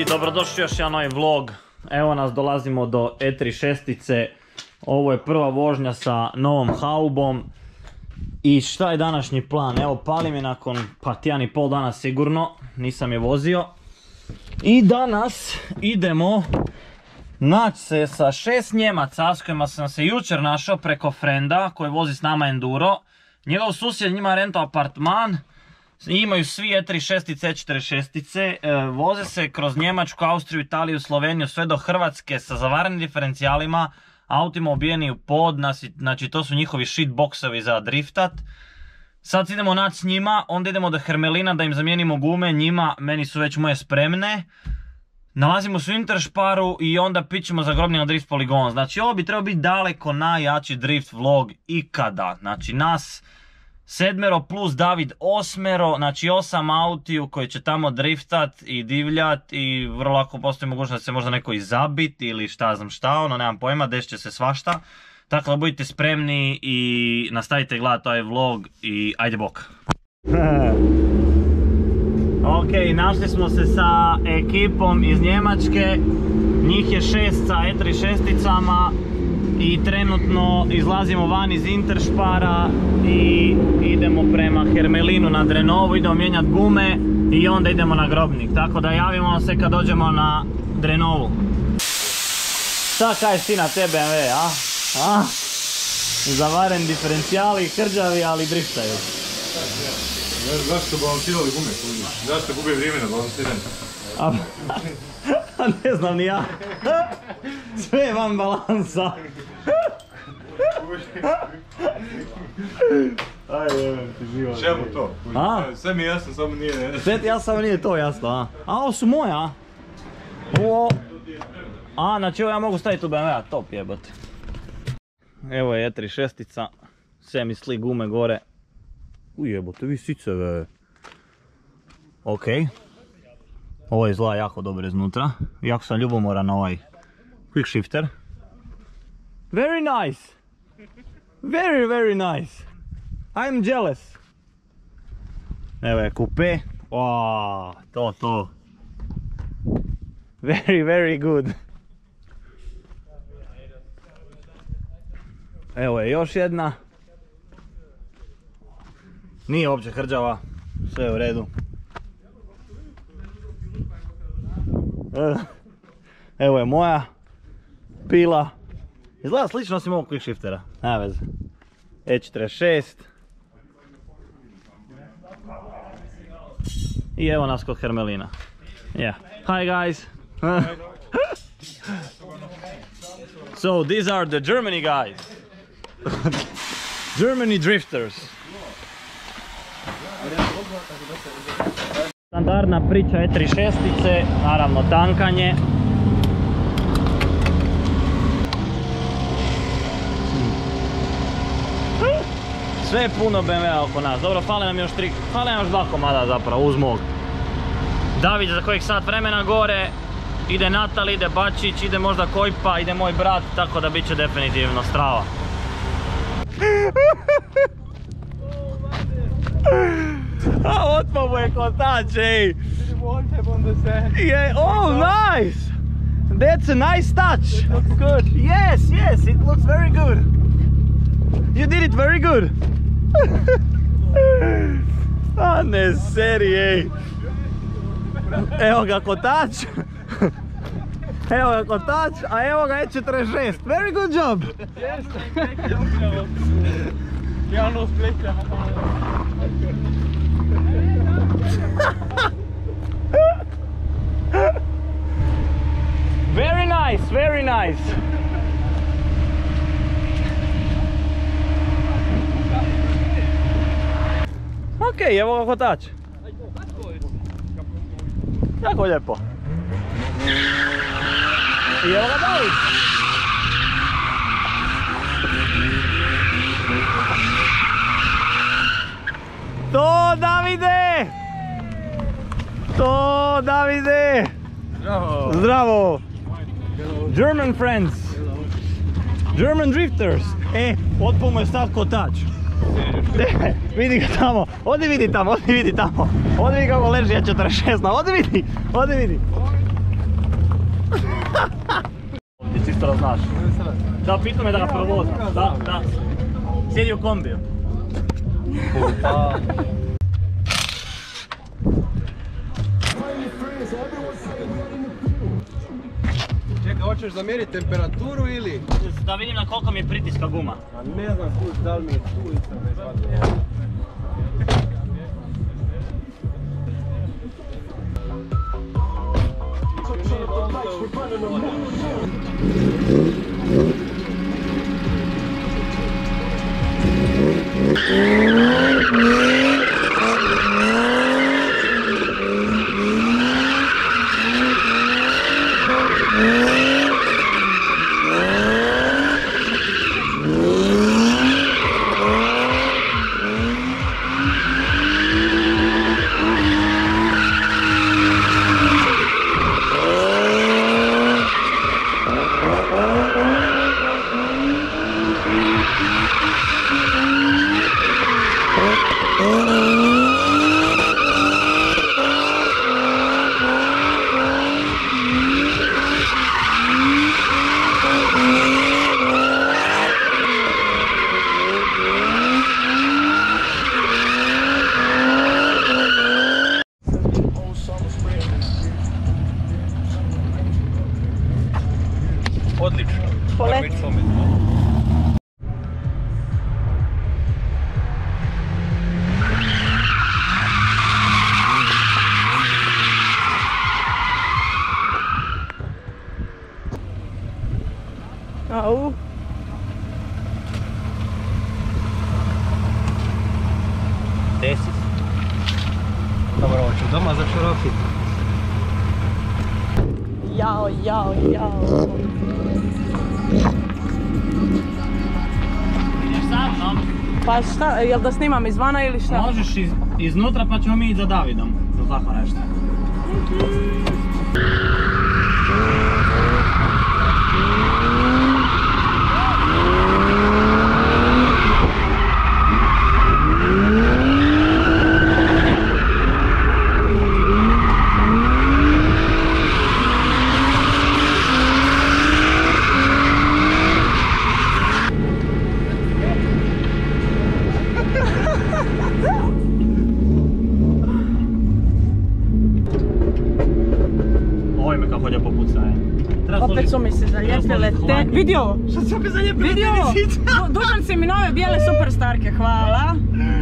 ljudi, dobrodošli još jedan novi vlog. Evo nas, dolazimo do E36-ice. Ovo je prva vožnja sa novom haubom. I šta je današnji plan? Evo, palim je nakon tjedan i pol dana sigurno, nisam je vozio. I danas idemo naći se sa 6 Njemaca s kojima sam se jučer našao preko frenda koji vozi s nama enduro. Njegov susjed njima rentao apartman. Imaju svi E36-ice, E46-ice, voze se kroz Njemačku, Austriju, Italiju, Sloveniju, sve do Hrvatske sa zavarenim diferencijalima, autima obijeni u pod, znači to su njihovi shitboxovi za driftat. Sad idemo naći s njima, onda idemo do Hermelina da im zamijenimo gume, njima, meni su već moje spremne. Nalazimo se u Intersparu i onda pićemo za Grobni na drift poligon. Znači ovo bi trebao biti daleko najjači drift vlog ikada, znači nas 7 plus David 8, znači 8 auti u koji će tamo driftat i divljat i vrlo lako postoji mogućnost da se možda neko i zabit ili šta znam šta, ono nemam pojma, desit će se svašta. Tako da budite spremni i nastavite gledati ovaj vlog i ajde bok. Ok, našli smo se sa ekipom iz Njemačke, njih je 6 sa E36-icama. I trenutno izlazimo van iz Interspara i idemo prema Hermelinu na Drenovu, idemo mijenjati gume i onda idemo na Grobnik. Tako da javimo se kad dođemo na Drenovu. Šta kažeš ti na te BMW, a? Zavaren diferencijali, hrđavi, ali driftaju. Zašto balansirali gume? Zašto gube vrijeme na balansiranju? Ne znam ni ja. Sve je van balansa. Ajde, ti živo. Čemu to? Sve mi je jasno, samo nije... Sve ti jasno, samo nije to jasno, a? A, ovo su moje, a? Ovo... A, znači ovo ja mogu staviti u BMW-a, top jebote. Evo je E36-ica. Sve mi sli gume gore. Ujebote, vi siceve. Okej. Ovo izgleda jako dobro iznutra. Jako sam ljubomoran na ovaj quick shifter. Very nice! Very, very nice! I'm jealous! Evo je kupe. Wow, to. Very, very good. Evo je još jedna. Nije uopće hrđava. Sve je u redu. Evo je moja pila. Izgleda slično osim ovog quick shiftera. Nema veze. E46. I evo nas kod Hermelina. Yeah. Hi guys. So these are the Germany guys. Germany drifters. Standardna priča E36-ice, naravno tankanje. Sve je puno BMW-a oko nas, dobro, fale nam još 2 komada zapravo uz mog. David za kojeg sat vremena gore, ide Natal, ide Bačić, ide možda Kojpa, ide moj brat, tako da bit će definitivno strava. A otpao mu je kotač, ej! Yeah, oh, nice! That's a nice touch! It looks good! Yes, it looks very good! You did it very good! A ne seri, ej! Evo ga kotač! Evo ga kotač, a evo ga E46! Very good job! Yes! Jano splitja! Very nice, very nice. Ok, evo ga kotač. Jako lijepo. I evo ga David. To Davide! To Davide! Zdravo! Zdravo! German friends! German drifters! Otpao mu je stav kotač. Vidi ga tamo, odi vidi tamo. Odi vidi kako leži A46, odi vidi. motora znaš. Da, pitao me da ga provozam. Da. Sjedi u kombiju. Čekaj, hoćeš zamjeriti temperaturu ili? Da vidim na koliko mi je pritiska guma. A ne znam kuć, da li mi je sulica, ne znam. Odlično. Poleti. Au. Desi se. Dobro, hoću doma zašarofiti. Jao. Ideš sa mnom? Pa šta, jel da snimam izvana ili šta? Možeš iznutra pa ćemo mi ići za Davidom. Za tako nešto. Oj me kako hodja popucaje. Opet su mi se zalijepile te... Vidi ovo! Što su mi zalijepile Vidi ovo! Dužan si mi nove bijele superstarke, hvala!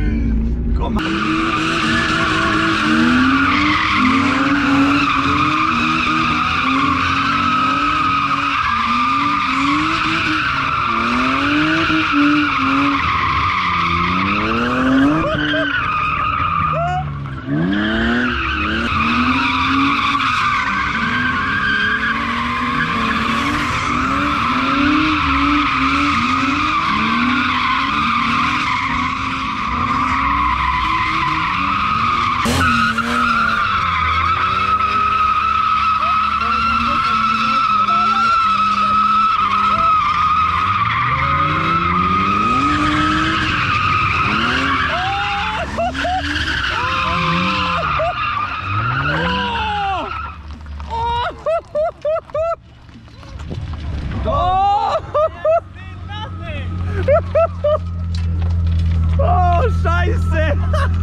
Oh, scheiße!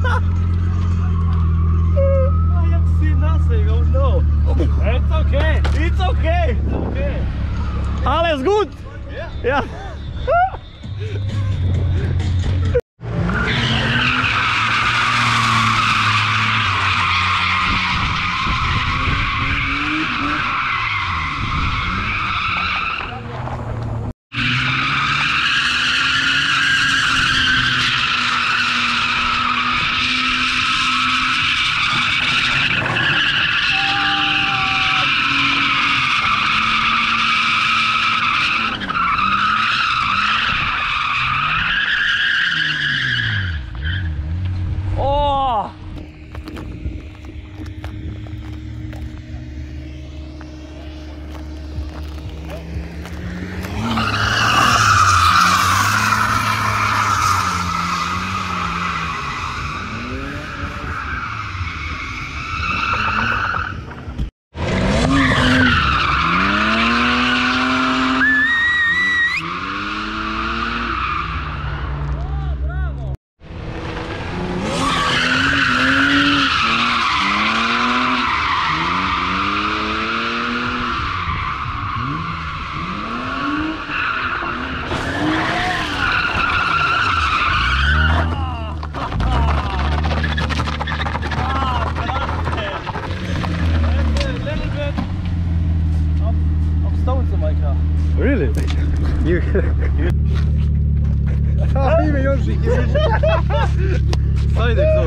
I have seen nothing, oh no! It's okay! It's okay! It's okay! Alles gut! Ja!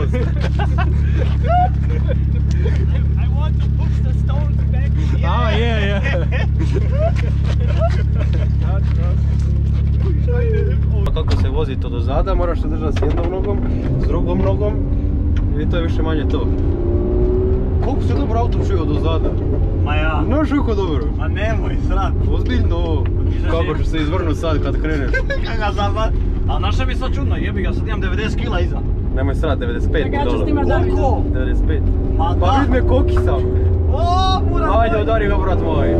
most. I want to push the stones back. Ah, je. Kako se vozi to do zada, moraš se držati s jednom nogom, s drugom nogom i to je više manje to. Koliko se dobro auto čuje do zada? Ma ja. Znaš kako dobro? Ma nemoj srat. Ozbiljno. Kako ću se izvrnuti sad kad kreneš? Kaka zaba. A znaš šta mi sad čudno, jebi ga, sad imam 90 kila iza. Nemoj srat, 95 Čekaj, ja ću dola. snimat Davida. Koliko? 95. Ma Pa da. vid me koki sam. O, burak. Ajde, udari ga brat moj.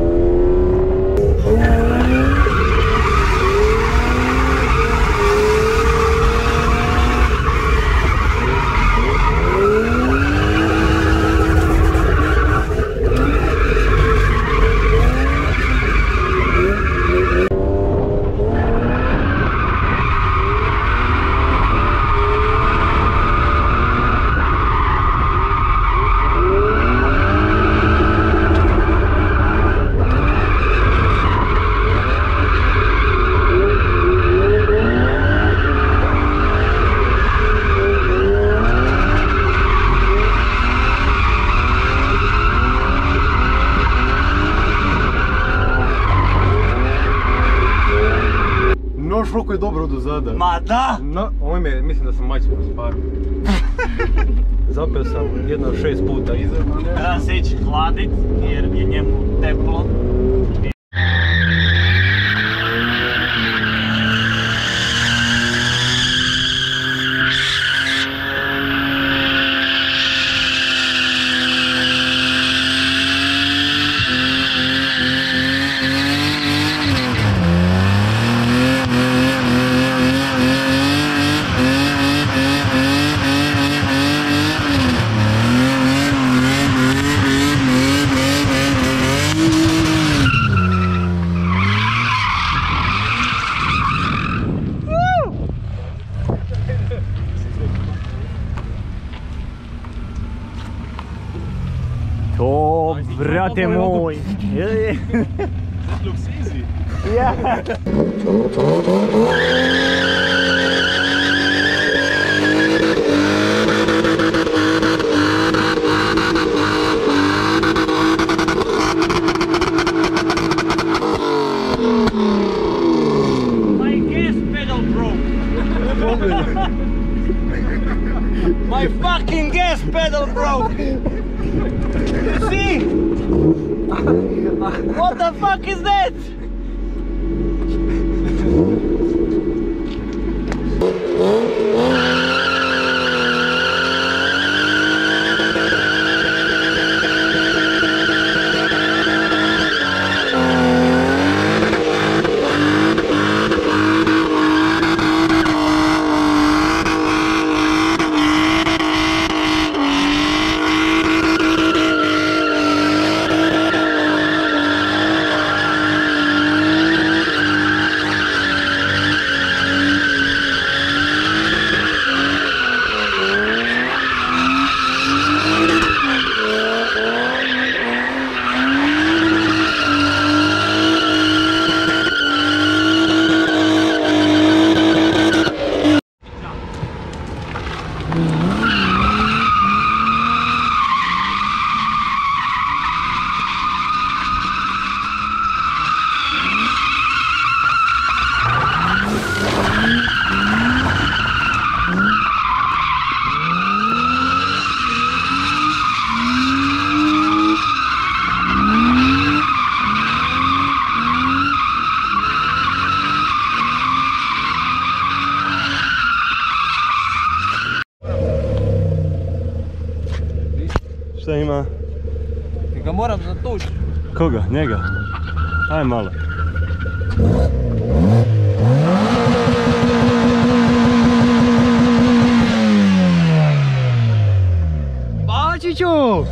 Noš koliko je dobro do zada. Ma da. No, ovo me, mislim da sam majcu raspario. Zapeo sam jedno 6 puta iza. Treba se ići hladit jer je njemu teplo. To, brate moj. That looks easy. My gas pedal broke. My fucking gas pedal broke. You see? What the fuck is that? Šta ima? Ga moram zatući. Koga? Njega? Aj malo. Bačiću!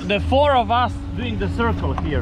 the four of us doing the circle here.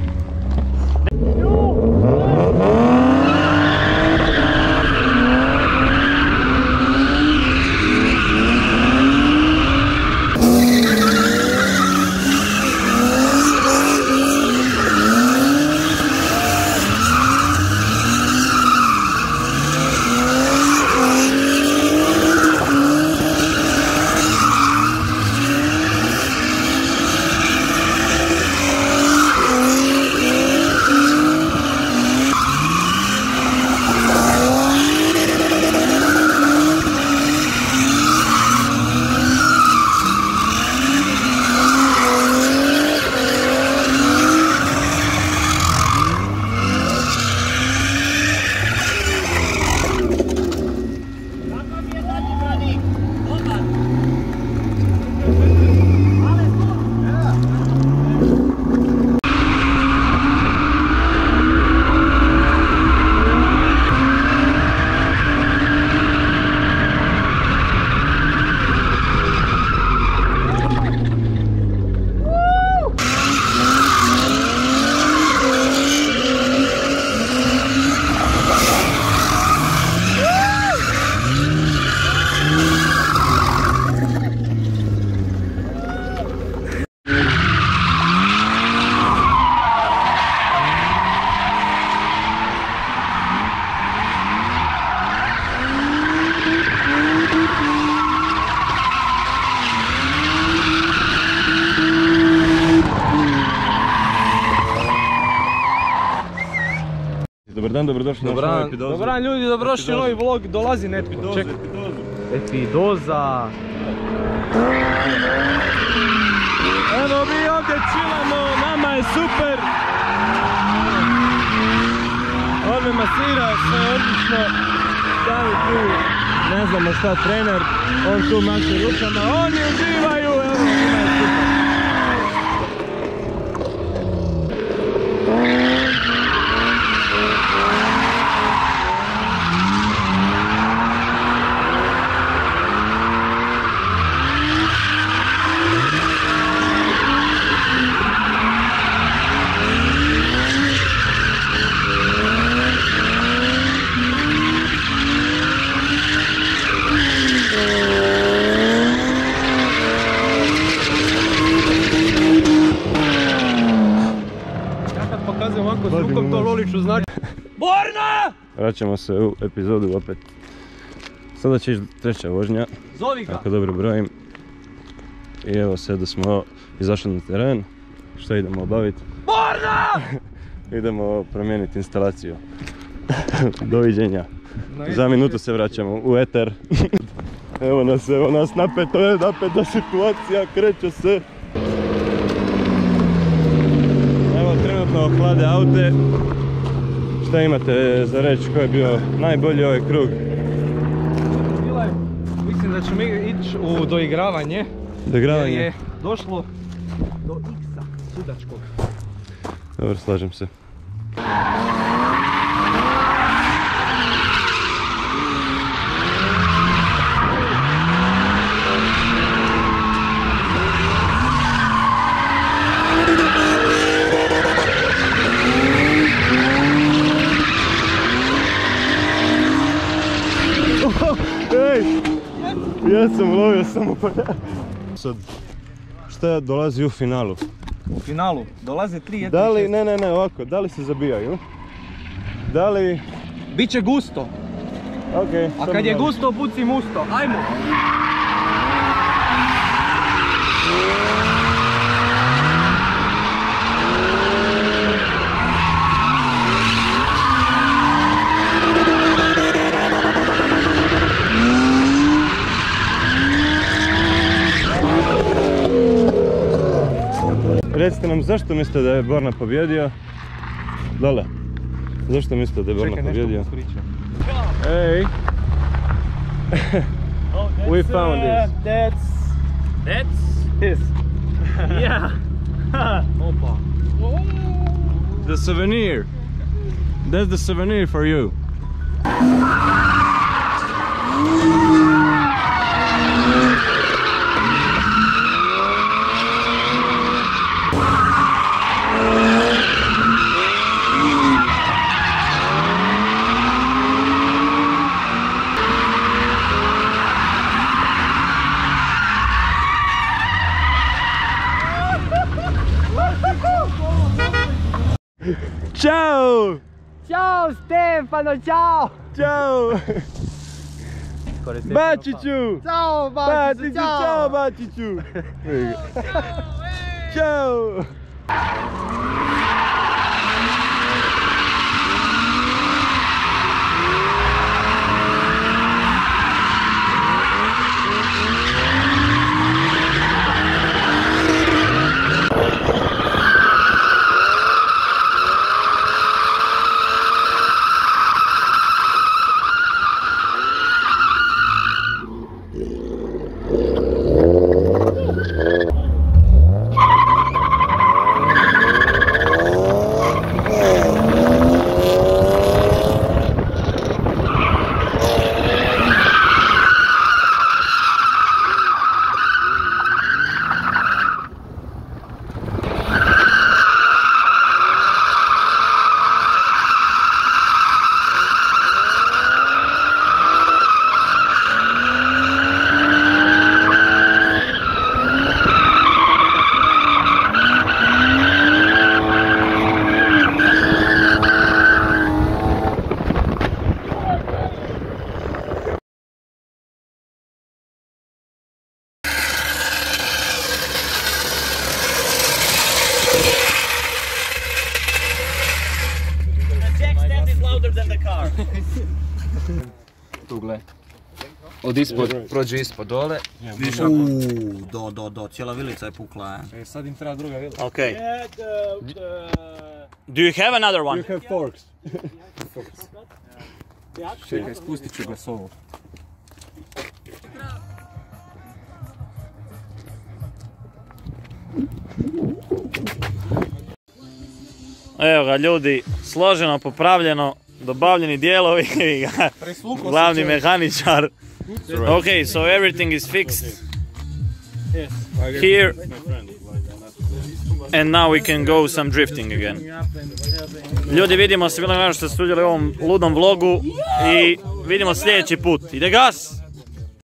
Dobar dan, dobrodošli na novu epidozu. Dobar dan ljudi, dobrodošli u novi vlog, dolazi netko. Epidoza. Evo mi ovdje chillamo, nama je super. On me masira, sve je odlično. Stavi tu, ne znamo šta, trener. On tu maše rukama, oni uživaju, evo njima je super. Ovako s rukom to loliču znači. Borna! Vraćamo se u epizodu opet. Sada će ići treća vožnja. Zovi ga! Ako dobro brojim. I evo sada smo izašli na teren. Što idemo obaviti? Borna! Idemo promijeniti instalaciju. Doviđenja. Za minutu se vraćamo u eter. Evo nas napeta situacija, kreće se. Evo trenutno hlade aute. Šta imate za reći, ko je bio najbolji ovaj krug? Mislim da ćemo ići u doigravanje. Doigravanje? Jer je došlo do X-a sudačkog. Dobro, slažem se. Ja sam lovio samo pa ja. Sad, šta dolazi u finalu? U finalu dolaze 3 Da li, ne, ovako, da li se zabijaju? Da li... Biće gusto. Okej. A kad je gusto, puci musto. Ajmo! Recite nam zašto mislite da je Borna pobjedio? Dole. Zašto mislite da je Borna pobjedio? Hey! We found this. That's His. yeah. Opa. The souvenir. That's the souvenir for you. Ćao! Ćao Stefano, ćao! Ćao! Bačiću! Ćao Bačiću, čao Bačiću! Ćao! Tu gle. Od ispod, prođe ispod dole. Cijela vilica je pukla. Sad im treba druga vila. Okay. Do you have another one? You have forks. Čekaj, spustit ću glasovu. Evo ga ljudi, složeno, popravljeno, dobavljeni dijelovi, glavni mehaničar. Okay, so everything is fixed here and now we can go some drifting again. Ljudi, vidimo se, bilo je što ste sudjeli u ovom ludom vlogu i vidimo sljedeći put. Ide gas!